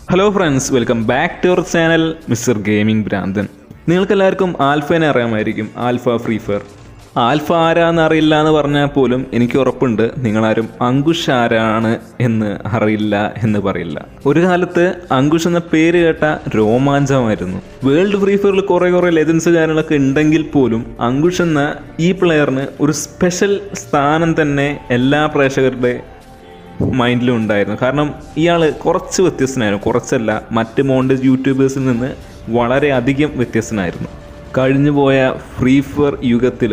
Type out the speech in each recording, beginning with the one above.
Hello friends, welcome back to our channel Mr. Gaming Brandon. നിങ്ങൾക്കെല്ലാവർക്കും ആൽഫേനെ അറിയാമായിരിക്കും. Alpha Free fire. Alpha ആരാന്ന് അറിയില്ല എന്ന് പറഞ്ഞാൽ പോലും എനിക്ക് ഉറപ്പുണ്ട് നിങ്ങളാരും അങ്കുഷ് ആരാണ് എന്ന് അറിയില്ല എന്ന് പറയില്ല. ഒരു കാലത്ത് അങ്കുഷ് എന്ന പേര് കേട്ട രോമാഞ്ചമായിരുന്നു. വേൾഡ് ഫ്രീ ഫയറിൽ കുറേ ലെജൻസ് കാര്യങ്ങളൊക്കെ ഉണ്ടെങ്കിൽ പോലും അങ്കുഷ് എന്ന ഈ പ്ലെയറിന് ഒരു സ്പെഷ്യൽ സ്ഥാനം തന്നെ എല്ലാ പ്രേക്ഷകരുടെ മൈൻഡിലും ഉണ്ടായിരുന്നു. കാരണം ഇയാൾ കുറച്ച് വ്യത്യസ്തനായിരുന്നു, കുറച്ചല്ല മറ്റ് മോണ്ടേജ് യൂട്യൂബേഴ്സിൽ നിന്ന് വളരെയധികം വ്യത്യസ്തനായിരുന്നു. കഴിഞ്ഞുപോയ ഫ്രീ ഫയർ യുഗത്തിൽ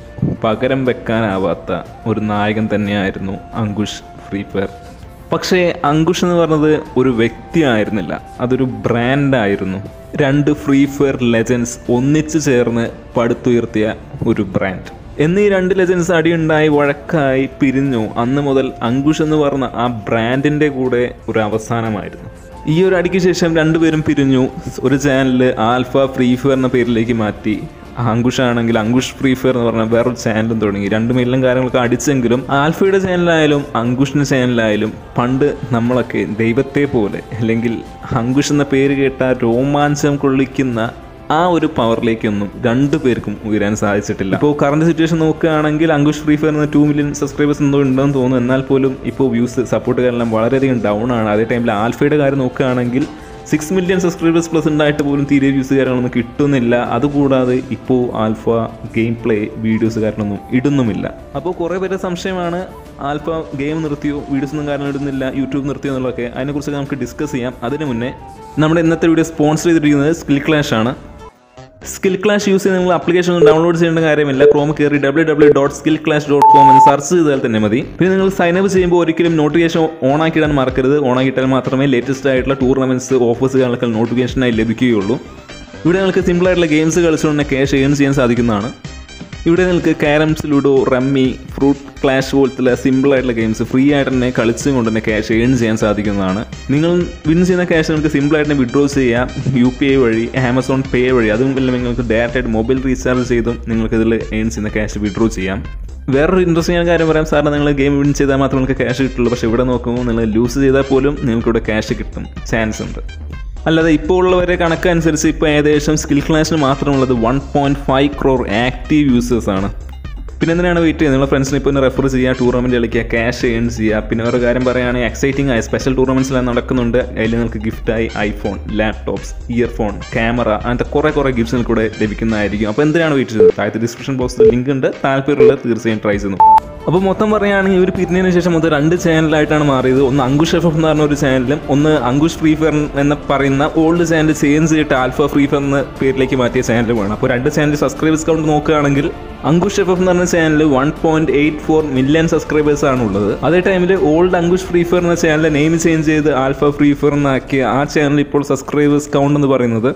പകരം വെക്കാനാവാത്ത ഒരു നായകൻ തന്നെയായിരുന്നു അങ്കുഷ് ഫ്രീ ഫയർ. പക്ഷേ അങ്കുഷ് എന്ന് പറഞ്ഞത് ഒരു വ്യക്തിയായിരുന്നില്ല, അതൊരു ബ്രാൻഡായിരുന്നു. രണ്ട് ഫ്രീ ഫയർ ലെജൻസ് ഒന്നിച്ചു ചേർന്ന് പടുത്തുയർത്തിയ ഒരു ബ്രാൻഡ്. എന്നീ രണ്ട് ലെജൻസ് അടിയുണ്ടായി വഴക്കായി പിരിഞ്ഞു. അന്ന് മുതൽ അങ്കുഷ് എന്ന് പറഞ്ഞ ആ ബ്രാൻഡിൻ്റെ കൂടെ ഒരു അവസാനമായിരുന്നു. ഈ ഒരു അടിക്ക് ശേഷം രണ്ടുപേരും പിരിഞ്ഞു. ഒരു ചാനൽ ആൽഫ ഫ്രീ ഫയർ എന്ന പേരിലേക്ക് മാറ്റി. അങ്കുഷ് ആണെങ്കിൽ അങ്കുഷ് ഫ്രീ ഫയർ എന്ന് പറഞ്ഞാൽ വേറൊരു ചാനലും തുടങ്ങി. രണ്ടും എല്ലാം കാര്യങ്ങളൊക്കെ അടിച്ചെങ്കിലും ആൽഫയുടെ ചാനലായാലും അങ്കുഷിൻ്റെ ചാനലായാലും പണ്ട് നമ്മളൊക്കെ ദൈവത്തെ പോലെ അല്ലെങ്കിൽ അങ്കുഷ് എന്ന പേര് കേട്ട രോമാഞ്ചം കൊള്ളിക്കുന്ന ആ ഒരു പവറിലേക്കൊന്നും രണ്ടു പേർക്കും ഉയരാൻ സാധിച്ചിട്ടില്ല. ഇപ്പോൾ കറണ്ട് സിറ്റുവേഷൻ നോക്കുകയാണെങ്കിൽ അങ്കുഷ് ഫ്രീ ഫയറിന് 2 മില്യൺ സബ്സ്ക്രൈബേഴ്സ് എന്തോ ഉണ്ടെന്ന് തോന്നുന്നു. എന്നാൽ പോലും ഇപ്പോൾ വ്യൂസ് സപ്പോർട്ട് കാരണം വളരെയധികം ഡൗൺ ആണ്. അതേ ടൈമിൽ ആൽഫയുടെ കാര്യം നോക്കുകയാണെങ്കിൽ 6 മില്യൺ സബ്സ്ക്രൈബേഴ്സ് പ്ലസ് ഉണ്ടായിട്ട് പോലും തീരെ വ്യൂസ് കാര്യങ്ങളൊന്നും കിട്ടുന്നില്ല. അതുകൂടാതെ ഇപ്പോൾ ആൽഫ ഗെയിം പ്ലേ വീഡിയോസ് കാരണമൊന്നും ഇടുന്നുമില്ല. അപ്പോൾ കുറേ പേരുടെ സംശയമാണ് ആൽഫ ഗെയിം നിർത്തിയോ, വീഡിയോസൊന്നും കാരണം ഇടുന്നില്ല, യൂട്യൂബ് നിർത്തിയോ എന്നുള്ളതൊക്കെ. അതിനെക്കുറിച്ച് നമുക്ക് ഡിസ്കസ് ചെയ്യാം. അതിന് മുന്നേ നമ്മുടെ ഇന്നത്തെ വീഡിയോ സ്പോൺസർ ചെയ്തിരിക്കുന്നത് സ്കിൽ ക്ലാഷ് ആണ്. സ്കിൽ ക്ലാഷ് യൂസ് ചെയ്ത് നിങ്ങൾ ആപ്ലിക്കേഷൻ ഒന്നും ഡൗൺലോഡ് ചെയ്യേണ്ട കാര്യമില്ല. ക്രോം കയറി www.skillclash.com എന്ന് സെർച്ച് ചെയ്താൽ തന്നെ മതി. പിന്നെ നിങ്ങൾ സൈനപ്പ് ചെയ്യുമ്പോൾ ഒരിക്കലും നോട്ടിഫിക്കേഷൻ ഓൺ ആക്കിയിടാൻ മറക്കരുത്. ഓൺ ആക്കിയിട്ടാൽ മാത്രമേ ലേറ്റസ്റ്റ് ആയിട്ടുള്ള ടൂർണമെൻറ്റ്സ് ഓഫേഴ്സ് കാര്യങ്ങളൊക്കെ നോട്ടിഫിക്കേഷനായി ലഭിക്കുകയുള്ളൂ. ഇവിടെ നിങ്ങൾക്ക് സിമ്പിളായിട്ടുള്ള ഗെയിംസ് കളിച്ചുകൊണ്ട് തന്നെ ക്യാഷ് ഏൺ ചെയ്യാൻ സാധിക്കുന്നതാണ്. ഇവിടെ നിങ്ങൾക്ക് carroms, ludo, rummy, fruit clash പോലത്തെ സിമ്പിളായിട്ടുള്ള ഗെയിംസ് ഫ്രീ ആയിട്ട് തന്നെ കളിച്ചും കൊണ്ട് തന്നെ ക്യാഷ് ഏൺ ചെയ്യാൻ സാധിക്കുന്നതാണ്. നിങ്ങൾ വിൻ ചെയ്യുന്ന ക്യാഷ് നിങ്ങൾക്ക് സിമ്പിളായിട്ട് തന്നെ വിഡ്രോ ചെയ്യാം. UPI വഴി, ആമസോൺ പേ വഴി. അതും നിങ്ങൾക്ക് ഡയറക്റ്റായിട്ട് മൊബൈൽ റീചാർജ് ചെയ്തും നിങ്ങൾക്ക് ഇതിൽ ഏൺ ചെയ്യുന്ന ക്യാഷ് വിഡ്രോ ചെയ്യാം. വേറൊരു ഇൻട്രസ്റ്റിംഗ് കാര്യം പറയാം. സാറിന് നിങ്ങൾ ഗെയിം വിൻ ചെയ്താൽ മാത്രമേ നിങ്ങൾക്ക് ക്യാഷ് കിട്ടുള്ളൂ. പക്ഷേ ഇവിടെ നോക്കുമ്പോൾ നിങ്ങൾ ലൂസ് ചെയ്താൽ പോലും നിങ്ങൾക്കിവിടെ ക്യാഷ് കിട്ടും ചാൻസ് ഉണ്ട്. അല്ലാതെ ഇപ്പോൾ ഉള്ളവരെ കണക്കനുസരിച്ച് ഇപ്പോൾ ഏകദേശം സ്കിൽ ക്ലാഷിന് മാത്രമുള്ളത് 1.5 crore ആക്റ്റീവ് യൂസേഴ്സാണ്. പിന്നെ എന്തിനാണ് വെയിറ്റ് ചെയ്യുന്നത്? നിങ്ങളുടെ ഫ്രണ്ട്സിനെ ഇപ്പോൾ റെഫർ ചെയ്യുക, ടൂർണമെൻറ്റ് കളിക്കുക, ക്യാഷ് ഏൺ ചെയ്യുക. പിന്നെ ഒരു കാര്യം പറയുകയാണെങ്കിൽ എക്സൈറ്റിംഗ് ആയ സ്പെഷ്യൽ ടൂർണമെൻറ്റ്സിലാണ് നടക്കുന്നുണ്ട്. അതിൽ നിങ്ങൾക്ക് ഗിഫ്റ്റായി ഐഫോൺ, ലാപ്ടോപ്സ്, ഇയർഫോൺ, ക്യാമറ, അങ്ങനത്തെ കുറേ ഗിഫ്റ്റ്സ് നിങ്ങൾക്ക് ഇവിടെ ലഭിക്കുന്നതായിരിക്കും. അപ്പോൾ എന്തിനാണ് വെയിറ്റ് ചെയ്തത്? താഴത്തെ ഡിസ്ക്രിപ്ഷൻ ബോക്സിൽ ലിങ്ക് ഉണ്ട്. താല്പര്യമുള്ളത് തീർച്ചയായും ട്രൈ ചെയ്യുന്നു. അപ്പോൾ മൊത്തം പറയുകയാണെങ്കിൽ ഒരു പിരിഞ്ഞതിന് ശേഷം മൊത്തം 2 ചാനലായിട്ടാണ് മാറിയത്. ഒന്ന് അങ്കുഷ് FF എന്ന് പറഞ്ഞ ഒരു ചാനലും ഒന്ന് അങ്കുഷ് ഫ്രീ ഫയർ എന്ന് പറയുന്ന ഓൾഡ് ചാനൽ ചേഞ്ച് ചെയ്തിട്ട് ആൽഫ ഫ്രീ ഫയർ എന്ന പേരിലേക്ക് മാറ്റിയ ചാനലുമാണ്. അപ്പോൾ 2 ചാനൽ സബ്സ്ക്രൈബേഴ്സ് കൗണ്ട് നോക്കുകയാണെങ്കിൽ അങ്കുഷ് FF എന്ന് പറഞ്ഞ ചാനൽ 1.84 മില്യൺ സബ്സ്ക്രൈബേഴ്സ് ആണ് ഉള്ളത്. അതേ ടൈമിൽ ഓൾഡ് അങ്കുഷ് ഫ്രീ ഫയർ എന്ന ചാനലിലെ നെയിം ചേഞ്ച് ചെയ്ത് ആൽഫ ഫ്രീ ഫയർ എന്നാക്കിയ ആ ചാനൽ ഇപ്പോൾ സബ്സ്ക്രൈബേഴ്സ് കൗണ്ട് എന്ന് പറയുന്നത്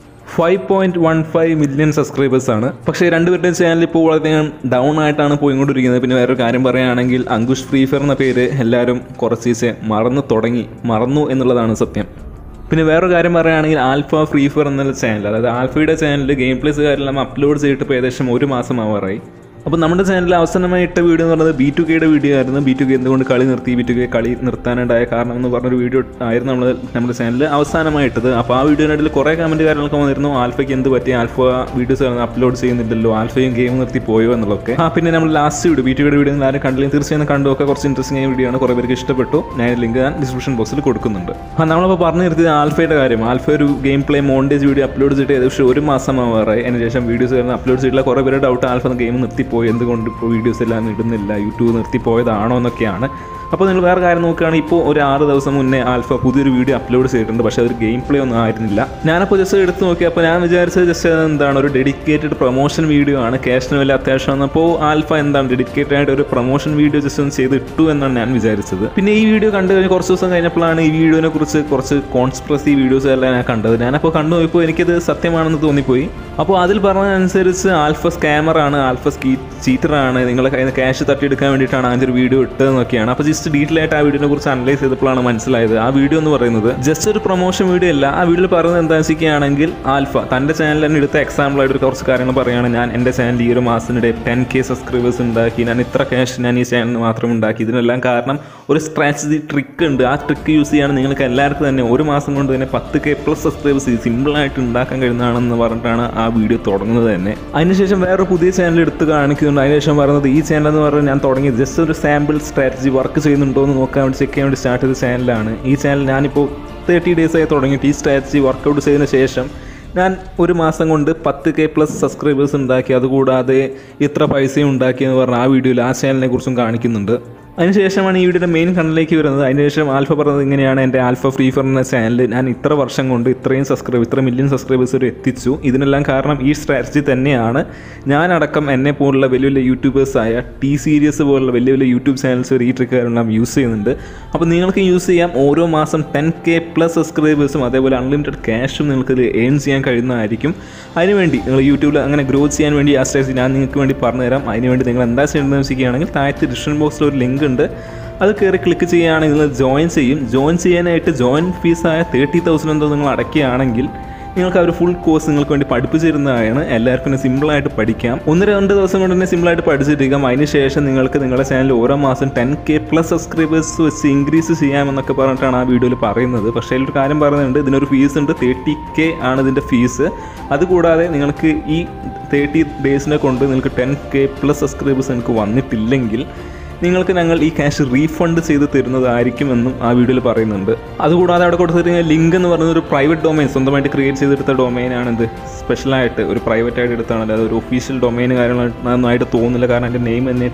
5.15 മില്യൺ സബ്സ്ക്രൈബേഴ്സ് ആണ്. പക്ഷേ രണ്ടുപേരുടെ ചാനൽ ഇപ്പോൾ വളരെയധികം ഡൗൺ ആയിട്ടാണ് പോയിക്കൊണ്ടിരിക്കുന്നത്. പിന്നെ വേറൊരു കാര്യം പറയുകയാണെങ്കിൽ അങ്കുഷ് ഫ്രീ ഫയർ എന്ന പേര് എല്ലാവരും കുറച്ച് മറന്നു എന്നുള്ളതാണ് സത്യം. പിന്നെ വേറൊരു കാര്യം പറയുകയാണെങ്കിൽ ആൽഫ ഫ്രീ ഫയർ എന്നുള്ള ചാനൽ, അതായത് ആൽഫയുടെ ചാനൽ ഗെയിം പ്ലേസ് കാര്യമെല്ലാം അപ്ലോഡ് ചെയ്തിട്ട് ഇപ്പോൾ ഏകദേശം 1 മാസം ആവാറായി. അപ്പോൾ നമ്മുടെ ചാനലിൽ അവസാനമായി ഇട്ട വീഡിയോ എന്ന് പറയുന്നത് B2Kയുടെ വീഡിയോ ആയിരുന്നു. B2K എന്തുകൊണ്ട് കളി നിർത്തി, B2K കളി നിർത്താനുണ്ടായ കാരണം എന്ന് പറഞ്ഞൊരു വീഡിയോ ആയിരുന്നു നമ്മുടെ ചാനലിൽ അവസാനമായി ഇട്ടത്. അപ്പോൾ ആ വീഡിയോയിനിടയിൽ കുറേ കമൻറ്റ് കാര്യങ്ങളൊക്കെ വന്നിരുന്നു. ആൽഫയ്ക്ക് എന്ത് പറ്റി, ആൽഫ വീഡിയോസ് അപ്ലോഡ് ചെയ്യുന്നില്ലല്ലോ, ആൽഫയും ഗെയിം നിർത്തി പോയോ എന്നുള്ളതൊക്കെ. പിന്നെ നമ്മൾ ലാസ്റ്റ് വീഡിയോ B2Kയുടെ വീഡിയോ ആരും കണ്ടില്ലെങ്കിൽ തീർച്ചയായും കണ്ടുമൊക്കെ. കുറച്ച് ഇൻട്രസ്റ്റിംഗ് ആയ വീഡിയോ ആണ്, കുറേ പേർക്ക് ഇഷ്ടപ്പെട്ടു. ഞാൻ ലിങ്ക് ഡിസ്ക്രിപ്ഷൻ ബോക്സിൽ കൊടുക്കുന്നുണ്ട്. നമ്മളിപ്പോൾ പറഞ്ഞു നിർത്തിയത് ആൽഫയുടെ കാര്യം. ആൽഫ ഒരു game play montage video upload ചെയ്തിട്ട് ഏകദേശം 1 മാസം ആവാറായി. അതിന് ശേഷം വീഡിയോസ് അപ്ലോഡ് ചെയ്തിട്ടുള്ള കുറേ പേരുടെ ഡൗട്ട് ആൽഫ ഗെയിം നിർത്തിപ്പോയി, എന്തുകൊണ്ട് ഇപ്പോൾ വീഡിയോസ് എല്ലാം ഇടുന്നില്ല, യൂട്യൂബ് നിർത്തിപ്പോയതാണോ എന്നൊക്കെയാണ്. അപ്പോൾ നിങ്ങൾ വേറെ കാര്യം നോക്കുകയാണെങ്കിൽ ഇപ്പോൾ ഒരു 6 ദിവസം മുന്നേ ആൽഫ പുതിയൊരു വീഡിയോ അപ്ലോഡ് ചെയ്തിട്ടുണ്ട്. പക്ഷേ അതൊരു ഗെയിം പ്ലേ ഒന്നും ആയിരുന്നില്ല. ഞാനപ്പോൾ ജസ്റ്റ് എടുത്ത് നോക്കിയപ്പോൾ ഞാൻ വിചാരിച്ചത് ജസ്റ്റ് എന്താണ് ഒരു ഡെഡിക്കേറ്റഡ് പ്രൊമോഷൻ വീഡിയോ ആണ്, ക്യാഷിന് വലിയ അത്യാവശ്യം വന്നപ്പോൾ ആൽഫ എന്താണ് ഡെഡിക്കേറ്റഡ് ആയിട്ട് ഒരു പ്രൊമോഷൻ വീഡിയോ ജസ്റ്റ് ഒന്ന് ചെയ്തിട്ടു എന്നാണ് ഞാൻ വിചാരിച്ചത്. പിന്നെ ഈ വീഡിയോ കണ്ടു കഴിഞ്ഞ് കുറച്ച് ദിവസം കഴിഞ്ഞപ്പോഴാണ് ഈ വീഡിയോനെ കുറിച്ച് കുറച്ച് കോൺസ്പിറസി വീഡിയോസ് എല്ലാം ഞാൻ കണ്ടത്. ഞാനപ്പോൾ കണ്ടു പോയപ്പോൾ എനിക്കത് സത്യമാണെന്ന് തോന്നിപ്പോയി. അപ്പോൾ അതിൽ പറഞ്ഞതനുസരിച്ച് ആൽഫ സ്കാമറാണ്, ആൽഫ ചീറ്ററാണ്, നിങ്ങളെ കയ്യിൽ നിന്ന് ക്യാഷ് തട്ടിയെടുക്കാൻ വേണ്ടിയിട്ടാണ് അതിൻ്റെ ഒരു വീഡിയോ ഇട്ടതെന്നൊക്കെയാണ്. അപ്പോൾ ജസ്റ്റ് ഡീറ്റെയിൽ ആയിട്ട് ആ വീഡിയോനെ കുറിച്ച് അനലൈസ് ചെയ്തപ്പോഴാണ് മനസ്സിലായത് ആ വീഡിയോ എന്ന് പറയുന്നത് ജസ്റ്റ് ഒരു പ്രൊമോഷൻ വീഡിയോ അല്ല. ആ വീഡിയോയിൽ പറയുന്നത് എന്താണെന്ന് വെച്ചിരിക്കുകയാണെങ്കിൽ ആൽഫ തൻ്റെ ചാനൽ തന്നെ എടുത്ത എക്സാമ്പിൾ ആയിട്ട് കുറച്ച് കാര്യങ്ങൾ പറയുകയാണ്. ഞാൻ എൻ്റെ ചാനൽ ഈ ഒരു മാസത്തിനിടെ 10K സബ്സ്ക്രൈബേഴ്സ് ഉണ്ടാക്കി, ഞാൻ ഇത്ര ക്യാഷ് ഞാൻ ഈ ചാനലിന് മാത്രം ഉണ്ടാക്കി. ഇതിനെല്ലാം കാരണം ഒരു സ്ട്രാറ്റജി ട്രിക്ക് ഉണ്ട്. ആ ട്രിക്ക് യൂസ് ചെയ്യാണ് നിങ്ങൾക്ക് എല്ലാവർക്കും തന്നെ ഒരു മാസം കൊണ്ട് തന്നെ 10K പ്ലസ് സബ്സ്ക്രൈബേഴ്സ് സിമ്പിളായിട്ട് ഉണ്ടാക്കാൻ കഴിയുന്നതാണെന്ന് പറഞ്ഞിട്ടാണ് ആ വീഡിയോ തുടങ്ങുന്നത് തന്നെ. അതിനുശേഷം വേറൊരു പുതിയ ചാനൽ എടുത്ത് കാണിക്കുന്നുണ്ട്. അതിനുശേഷം പറയുന്നത് ഈ ചാനൽ എന്ന് പറഞ്ഞാൽ ഞാൻ തുടങ്ങിയത് ജസ്റ്റ് ഒരു സാമ്പിൾ സ്ട്രാറ്റജി വർക്ക് ചെയ്യുന്നുണ്ടോ എന്ന് നോക്കാൻ വേണ്ടി ചെക്ക് ചെയ്യാൻ വേണ്ടി സ്റ്റാർട്ട് ചെയ്ത ചാനലാണ്. ഈ ചാനൽ ഞാനിപ്പോൾ 30 ഡേയ്സായി തുടങ്ങിയിട്ട് ഈ സ്ട്രാറ്റജി വർക്കൗട്ട് ചെയ്തതിന് ശേഷം ഞാൻ ഒരു മാസം കൊണ്ട് 10K പ്ലസ് സബ്സ്ക്രൈബേഴ്സ് ഉണ്ടാക്കി, അതുകൂടാതെ ഇത്ര പൈസയും ഉണ്ടാക്കിയെന്ന് പറഞ്ഞാൽ ആ വീഡിയോയിൽ ആ ചാനലിനെ കുറിച്ചും കാണിക്കുന്നുണ്ട്. അതിനുശേഷമാണ് ഈ വീഡിയോയുടെ മെയിൻ കണ്ടന്റിലേക്ക് വരുന്നത്. അതിനുശേഷം ആൽഫ പറഞ്ഞത് ഇങ്ങനെയാണ്, എൻ്റെ ആൽഫ ഫ്രീ ഫയർ എന്ന ചാനൽ ഞാൻ ഇത്ര വർഷം കൊണ്ട് ഇത്ര മില്യൺ സബ്സ്ക്രൈബേഴ്സ് വരെ എത്തിച്ചു. ഇതിനെല്ലാം കാരണം ഈ സ്ട്രാറ്റജി തന്നെയാണ്. ഞാനടക്കം എന്നെ പോലുള്ള വലിയ വലിയ യൂട്യൂബേഴ്സായ ടി സീരീസ് പോലുള്ള വലിയ വലിയ യൂട്യൂബ് ചാനൽസ് വരെ ഈ ട്രിക്കാരെല്ലാം യൂസ് ചെയ്യുന്നുണ്ട്. അപ്പോൾ നിങ്ങൾക്ക് യൂസ് ചെയ്യാം. ഓരോ മാസം 10K പ്ലസ് സബ്സ്ക്രൈബേഴ്സും അതേപോലെ അൺലിമിറ്റഡ് ക്യാഷും നിങ്ങൾക്ക് ഏൺ ചെയ്യാൻ കഴിയുന്നതായിരിക്കും. അതിനുവേണ്ടി നിങ്ങൾ യൂട്യൂബിൽ അങ്ങനെ ഗ്രോ ചെയ്യാൻ വേണ്ടി ആ സ്ട്രാറ്റജി ഞാൻ നിങ്ങൾക്ക് വേണ്ടി പറഞ്ഞുതരാം. അതിനുവേണ്ടി നിങ്ങൾ എന്താ ചെയ്യേണ്ടതെന്ന് വെച്ചിരിക്കുകയാണെങ്കിൽ താഴത്തെ ഡിസ്ക്രിപ്ഷൻ ബോക്സിൽ ഒരു ലിങ്ക് ഉണ്ട്. അത് കയറി ക്ലിക്ക് ചെയ്യുകയാണെങ്കിൽ നിങ്ങൾ ജോയിൻ ചെയ്യും. ജോയിൻ ചെയ്യാനായിട്ട് ജോയിൻ ഫീസായ 30,000 എന്തോ നിങ്ങൾ അടയ്ക്കുകയാണെങ്കിൽ നിങ്ങൾക്ക് ആ ഒരു ഫുൾ കോഴ്സ് നിങ്ങൾക്ക് വേണ്ടി പഠിപ്പിച്ചു തരുന്നതാണ്. എല്ലാവർക്കും തന്നെ സിമ്പിളായിട്ട് പഠിക്കാം. 1-2 ദിവസം കൊണ്ട് തന്നെ സിമ്പിളായിട്ട് പഠിച്ചിരിക്കാം. അതിനുശേഷം നിങ്ങൾക്ക് നിങ്ങളുടെ ചാനൽ ഓരോ മാസം 10K പ്ലസ് സബ്സ്ക്രൈബേഴ്സ് വെച്ച് ഇൻക്രീസ് ചെയ്യാമെന്നൊക്കെ പറഞ്ഞിട്ടാണ് ആ വീഡിയോയിൽ പറയുന്നത്. പക്ഷേ അതിലൊരു കാര്യം പറയുന്നുണ്ട്, ഇതിനൊരു ഫീസ് ഉണ്ട്. 30K ആണ് ഇതിൻ്റെ ഫീസ്. അതുകൂടാതെ നിങ്ങൾക്ക് ഈ 30 ഡേയ്സിനെ കൊണ്ട് നിങ്ങൾക്ക് 10K പ്ലസ് സബ്സ്ക്രൈബേഴ്സ് നിങ്ങൾക്ക് വന്നിട്ടില്ലെങ്കിൽ നിങ്ങൾക്ക് ഞങ്ങൾ ഈ ക്യാഷ് റീഫണ്ട് ചെയ്ത് തരുന്നതായിരിക്കുമെന്നും ആ വീഡിയോയിൽ പറയുന്നുണ്ട്. അതുകൂടാതെ അവിടെ കൊടുത്തിരിക്കുന്ന ലിങ്ക് എന്ന് പറയുന്നത് ഒരു പ്രൈവറ്റ് ഡൊമൈൻ സ്വന്തമായിട്ട് ക്രിയേറ്റ് ചെയ്തെടുത്ത ഡൊമൈനാണ്. ഇത് സ്പെഷ്യലായിട്ട് ഒരു പ്രൈവറ്റ് ആയിട്ട് എടുത്താണ്, അല്ലാതെ ഒരു ഒഫീഷ്യൽ ഡൊമൈൻ കാര്യങ്ങളൊന്നായിട്ട് തോന്നുന്നില്ല. കാരണം എൻ്റെ നെയിം തന്നെ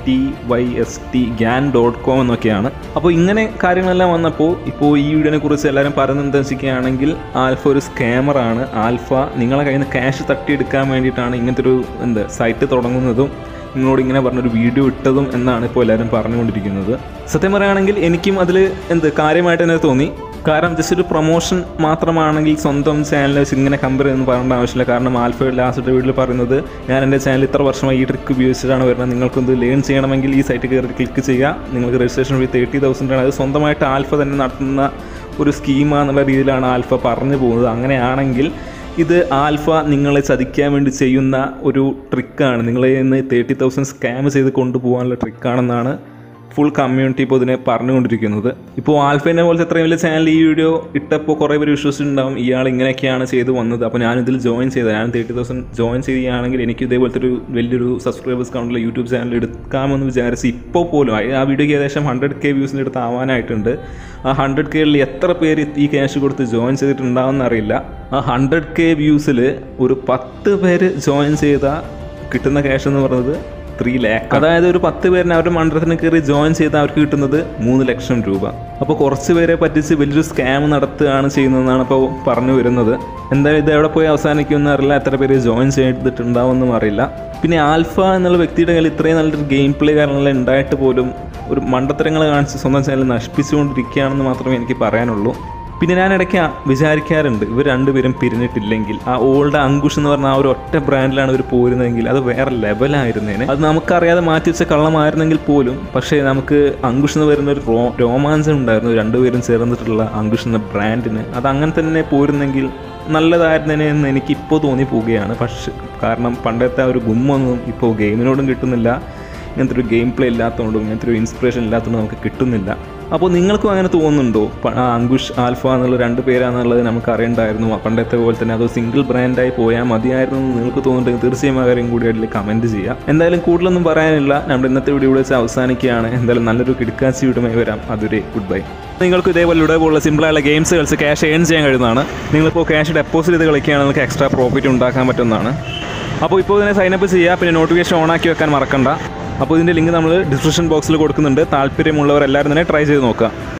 tyst.gan.com എന്നൊക്കെയാണ്. അപ്പോൾ ഇങ്ങനെ കാര്യങ്ങളെല്ലാം വന്നപ്പോൾ ഇപ്പോൾ ഈ വീഡിയോനെ കുറിച്ച് എല്ലാവരും പറയുന്നത് എന്താ വെച്ചിരിക്കുകയാണെങ്കിൽ ആൽഫ ഒരു സ്കാമറാണ്. ആൽഫ നിങ്ങളെ കയ്യിൽ നിന്ന് ക്യാഷ് തട്ടിയെടുക്കാൻ വേണ്ടിയിട്ടാണ് ഇങ്ങനത്തെ ഒരു സൈറ്റ് തുടങ്ങുന്നതും നിങ്ങളോട് ഇങ്ങനെ പറഞ്ഞൊരു വീഡിയോ ഇട്ടതും എന്നാണ് ഇപ്പോൾ എല്ലാവരും പറഞ്ഞുകൊണ്ടിരിക്കുന്നത്. സത്യം പറയുകയാണെങ്കിൽ എനിക്കും അതിൽ കാര്യമായിട്ട് തന്നെ തോന്നി. കാരണം ജസ്റ്റ് ഒരു പ്രൊമോഷൻ മാത്രമാണെങ്കിൽ സ്വന്തം ചാനൽ വെച്ച് ഇങ്ങനെ കമ്പയർ ചെയ്യുന്ന പറയേണ്ട ആവശ്യമില്ല. കാരണം ആൽഫ ലാസ്റ്റ് വീഡിയോയിൽ പറയുന്നത് ഞാൻ എൻ്റെ ചാനൽ ഇത്ര വർഷമായി ഈ ട്രിക്ക് ഉപയോഗിച്ചിട്ടാണ് വരുന്നത്, നിങ്ങൾക്കൊന്ന് ലേൺ ചെയ്യണമെങ്കിൽ ഈ സൈറ്റ് കയറി ക്ലിക്ക് ചെയ്യുക, നിങ്ങൾക്ക് രജിസ്ട്രേഷൻ ഫീ 30,000 ആണ്. അത് സ്വന്തമായിട്ട് ആൽഫ തന്നെ നടത്തുന്ന ഒരു സ്കീമാന്നുള്ള രീതിയിലാണ് ആൽഫ പറഞ്ഞു പോകുന്നത്. അങ്ങനെയാണെങ്കിൽ ഇത് ആൽഫ നിങ്ങളെ ചതിക്കാൻ വേണ്ടി ചെയ്യുന്ന ഒരു ട്രിക്കാണ്, നിങ്ങളെ നിന്ന് 30,000 സ്കാം ചെയ്ത് കൊണ്ടുപോകാനുള്ള ട്രിക്കാണെന്നാണ് ഫുൾ കമ്മ്യൂണിറ്റി ഇപ്പോൾ ഇതിനെ പറഞ്ഞുകൊണ്ടിരിക്കുന്നത്. ഇപ്പോൾ ആൽഫേനെ പോലത്തെ എത്രയും വലിയ ചാനൽ ഈ വീഡിയോ ഇട്ടപ്പോൾ കുറേ പേര് വിശ്വസിച്ചിട്ടുണ്ടാവും ഇയാൾ ഇങ്ങനെയൊക്കെയാണ് ചെയ്ത് വന്നത്. അപ്പോൾ ഞാനിതിൽ ജോയിൻ ചെയ്തത്, ഞാൻ 30,000 ജോയിൻ ചെയ്യുകയാണെങ്കിൽ എനിക്ക് ഇതേപോലത്തെ ഒരു വലിയൊരു സബ്സ്ക്രൈബേഴ്സ് കൗണ്ടുള്ള യൂട്യൂബ് ചാനൽ എടുക്കാമെന്ന് വിചാരിച്ച് ഇപ്പോൾ പോലും ആ വീഡിയോയ്ക്ക് ഏകദേശം 100K വ്യൂസിൻ്റെ അടുത്ത് ആവാനായിട്ടുണ്ട്. ആ 100Kയിൽ എത്ര പേര് ഈ ക്യാഷ് കൊടുത്ത് ജോയിൻ ചെയ്തിട്ടുണ്ടാവുമെന്ന് അറിയില്ല. ആ 100K വ്യൂസിൽ ഒരു 10 പേര് ജോയിൻ ചെയ്താൽ കിട്ടുന്ന ക്യാഷ് എന്ന് പറയുന്നത് 3 lakh. അതായത് ഒരു 10 പേരിനെ അവരുടെ മണ്ഡലത്തിന് കയറി ജോയിൻ ചെയ്താൽ അവർക്ക് കിട്ടുന്നത് 3 ലക്ഷം രൂപ. അപ്പോൾ കുറച്ച് പേരെ പറ്റിച്ച് വലിയൊരു സ്കാം നടത്തുകയാണ് ചെയ്യുന്നതെന്നാണ് ഇപ്പോൾ പറഞ്ഞു വരുന്നത്. എന്തായാലും ഇത് എവിടെ പോയി അവസാനിക്കുമെന്ന് അറിയില്ല, എത്ര പേര് ജോയിൻ ചെയ്തിട്ടുണ്ടാവുമെന്നും അറിയില്ല. പിന്നെ ആൽഫ എന്നുള്ള വ്യക്തിയുടെ കയ്യിൽ ഇത്രയും നല്ലൊരു ഗെയിം പ്ലേ കാര്യങ്ങളെല്ലാം ഉണ്ടായിട്ട് പോലും ഒരു മണ്ടത്തരങ്ങൾ കാണിച്ച് സ്വന്തം ചാനൽ നശിപ്പിച്ചുകൊണ്ടിരിക്കുകയാണെന്ന് മാത്രമേ എനിക്ക് പറയാനുള്ളൂ. പിന്നെ ഞാൻ ഇടയ്ക്ക് വിചാരിക്കാറുണ്ട്, ഇവർ രണ്ടുപേരും പിരിഞ്ഞിട്ടില്ലെങ്കിൽ ആ ഓൾഡ് അങ്കുഷ് എന്ന് പറഞ്ഞ ആ ഒരു ഒറ്റ ബ്രാൻഡിലാണ് ഇവർ പോരുന്നതെങ്കിൽ അത് വേറെ ലെവലായിരുന്നേനെ. അത് നമുക്കറിയാതെ മാറ്റി വെച്ച കള്ളമായിരുന്നെങ്കിൽ പോലും, പക്ഷേ നമുക്ക് അങ്കുഷ് എന്ന് വരുന്ന ഒരു രോമാഞ്ചം ഉണ്ടായിരുന്നു രണ്ടുപേരും ചേർന്നിട്ടുള്ള അങ്കുഷ് എന്ന ബ്രാൻഡിന്. അത് അങ്ങനെ തന്നെ പോരുന്നെങ്കിൽ നല്ലതായിരുന്നേനെ എന്ന് എനിക്കിപ്പോൾ തോന്നിപ്പോവുകയാണ്. പക്ഷേ കാരണം പണ്ടത്തെ ആ ഒരു ഗുമ്മൊന്നും ഇപ്പോൾ ഗെയിമിനോടും കിട്ടുന്നില്ല. ഇങ്ങനത്തെ ഒരു ഗെയിം പ്ലേ ഇല്ലാത്തതുകൊണ്ടും ഇങ്ങനത്തെ ഒരു ഇൻസ്പിറേഷൻ ഇല്ലാത്തതുകൊണ്ടും നമുക്ക് കിട്ടുന്നില്ല. അപ്പോൾ നിങ്ങൾക്കും അങ്ങനെ തോന്നുന്നുണ്ടോ? അങ്കുഷ് ആൽഫ എന്നുള്ള 2 പേരാണെന്നുള്ളത് നമുക്ക് അറിയണ്ടായിരുന്നു പണ്ടത്തെ പോലെ തന്നെ, അതോ സിംഗിൾ ബ്രാൻഡായി പോയാൽ മതിയായിരുന്നു എന്ന് നിങ്ങൾക്ക് തോന്നുന്നുണ്ടെങ്കിൽ തീർച്ചയായും ആ കാര്യം കൂടി അതിൽ കമൻറ്റ് ചെയ്യുക. എന്തായാലും കൂടുതലൊന്നും പറയാനില്ല, നമ്മുടെ ഇന്നത്തെ വീഡിയോ വെച്ച് അവസാനിക്കുകയാണ്. എന്തായാലും നല്ലൊരു കിടക്കാച്ചി വീടുമായി വരാം. അതുവരെ ഗുഡ് ബൈ. നിങ്ങൾക്ക് ഇതേപോലുള്ള സിമ്പിളായുള്ള ഗെയിംസ് കളിച്ച് ക്യാഷ് ഏൺ ചെയ്യാൻ കഴിയുന്നതാണ്. നിങ്ങളിപ്പോൾ ക്യാഷ് ഡെപ്പോസിറ്റ് ചെയ്ത് കളിക്കുകയാണെങ്കിൽ നിങ്ങൾക്ക് എക്സ്ട്രാ പ്രോഫിറ്റ് ഉണ്ടാക്കാൻ പറ്റുന്നതാണ്. അപ്പോൾ ഇപ്പോൾ ഇതിനെ സൈനപ്പ് ചെയ്യുക, പിന്നെ നോട്ടിഫിക്കേഷൻ ഓണാക്കി വെക്കാൻ മറക്കണ്ട. അപ്പോൾ ഇതിൻ്റെ ലിങ്ക് നമ്മൾ ഡിസ്ക്രിപ്ഷൻ ബോക്സിൽ കൊടുക്കുന്നുണ്ട്. താല്പര്യമുള്ളവർ എല്ലാവരും തന്നെ ട്രൈ ചെയ്ത് നോക്കുക.